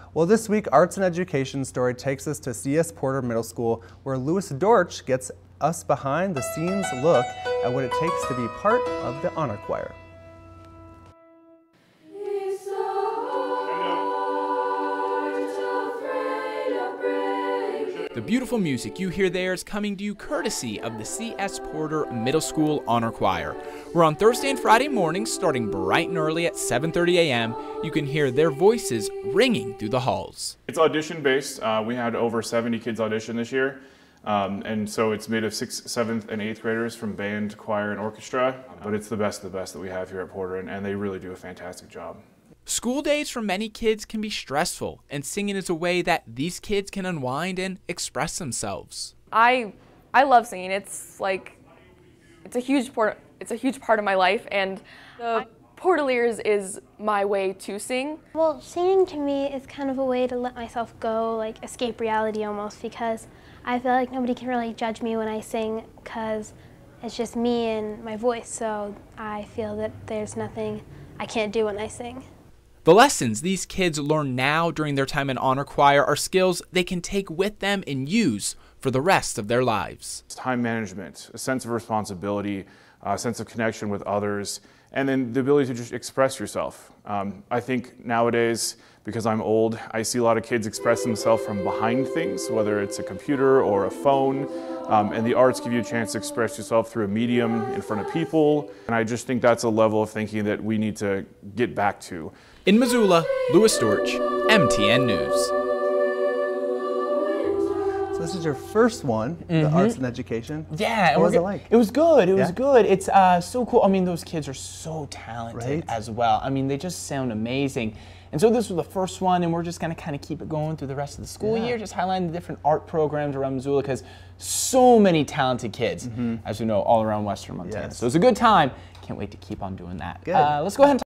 Well, this week, Arts and Education Story takes us to C.S. Porter Middle School, where Louis Dortch gets us behind the scenes look at what it takes to be part of the honor choir. The beautiful music you hear there is coming to you courtesy of the C.S. Porter Middle School Honor Choir. We're on Thursday and Friday mornings starting bright and early at 7:30 a.m. You can hear their voices ringing through the halls. It's audition based. We had over 70 kids audition this year. And so it's made of 6th, 7th, and 8th graders from band, choir, and orchestra. But it's the best of the best that we have here at Porter, and they really do a fantastic job. School days for many kids can be stressful, and singing is a way that these kids can unwind and express themselves. I love singing. It's a huge part of my life, and the Portaliers is my way to sing. Well, singing to me is kind of a way to let myself go, like escape reality almost, because I feel like nobody can really judge me when I sing because it's just me and my voice, so I feel that there's nothing I can't do when I sing. The lessons these kids learn now during their time in honor choir are skills they can take with them and use for the rest of their lives. Time management, a sense of responsibility, a sense of connection with others, and then the ability to just express yourself. I think nowadays, because I'm old, I see a lot of kids express themselves from behind things, whether it's a computer or a phone, and the arts give you a chance to express yourself through a medium in front of people, and I just think that's a level of thinking that we need to get back to. In Missoula, Louis Dortch, MTN News. So this is your first one, the Arts and Education. Yeah. What was it like? It was good. It was good. It's so cool. I mean, those kids are so talented as well. I mean, they just sound amazing. And so this was the first one, and we're just going to kind of keep it going through the rest of the school year, just highlighting the different art programs around Missoula, because so many talented kids, as we know, all around Western Montana. So it's a good time. Can't wait to keep on doing that. Good. Let's go ahead and